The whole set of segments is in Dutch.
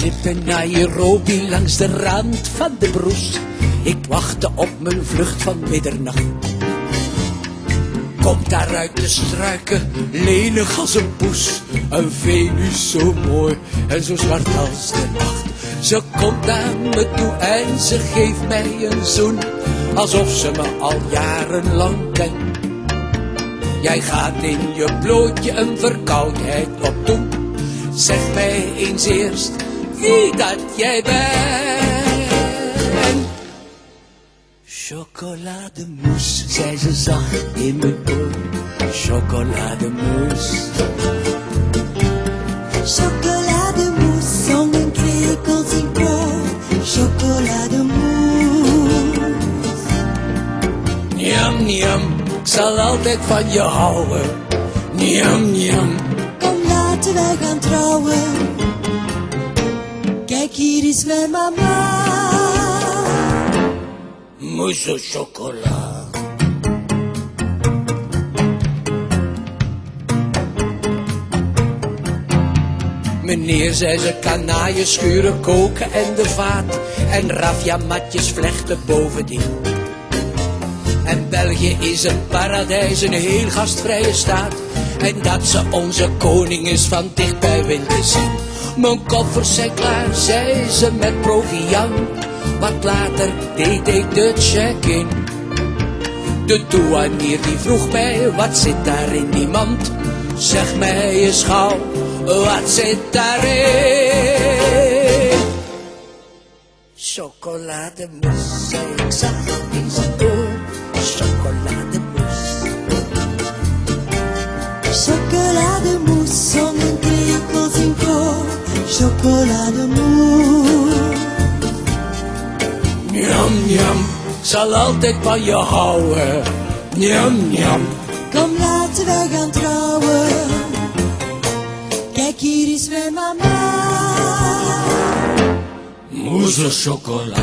schip in Nairobi langs de rand van de Broes. Ik wachtte op mijn vlucht van middernacht. Komt daar uit de struiken, lenig als een poes. Een Venus zo mooi en zo zwart als de nacht. Ze komt naar me toe en ze geeft mij een zoen, alsof ze me al jarenlang kent. Jij gaat in je blootje een verkoudheid opdoen. Zeg mij eens eerst wie dat jij bent. Chocolademousse, zei ze zacht in mijn oor. Chocolademousse. Chocolademousse, zongen krekels in koor. Chocolademousse. Niam, niam, ik zal altijd van je houden. Niam, niam. Kom, laten wij gaan trouwen. Kijk, hier is mijn mama. Mousse au chocolat. Meneer, zei ze, kanaaien schuren, koken en de vaat. En raffiamatjes vlechten bovendien. En België is een paradijs, een heel gastvrije staat. En dat ze onze koning is van dichtbij wint te zien. Mijn koffers zijn klaar, zei ze met proviant. Wat later deed ik de check-in. De douanier die vroeg mij, wat zit daar in die mand? Zeg mij eens gauw, wat zit daarin? Chocolademousse, zei ik zacht in zijn oor. Chocolademousse. Chocolademousse, zongen krekels in koor. Chocolademousse. Njam, njam, ik zal altijd van je houden. Njam, njam. Kom, laten wij gaan trouwen. Kijk, hier is mijn mama. Mousse au chocolat.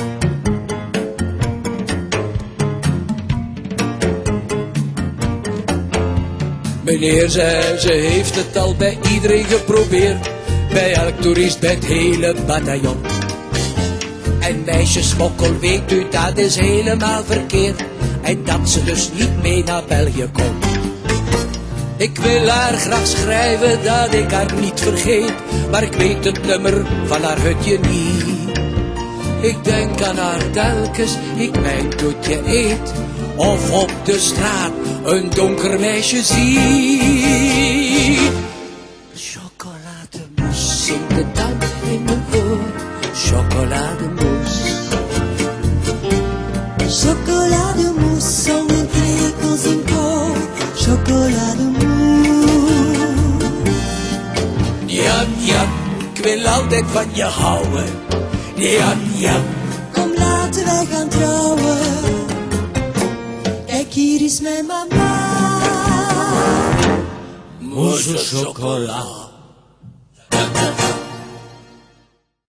Meneer, zei ze, heeft het al bij iedereen geprobeerd. Bij elk toerist, bij het hele bataljon. En meisjesmokkel, weet u, dat is helemaal verkeerd. En dat ze dus niet mee naar België komt. Ik wil haar graag schrijven dat ik haar niet vergeet. Maar ik weet het nummer van haar hutje niet. Ik denk aan haar telkens, ik mijn toetje eet. Of op de straat een donker meisje zie. Chocolademousse, zingt de dan in mijn oor. Chocolademousse. Chocolademousse, zongen krekels in koor. Chocolademousse. Jam, jam, ik wil altijd van je houden. Jam, jam. Kom, laten wij gaan trouwen. Kijk, hier is mijn mama. Mousse au chocolat.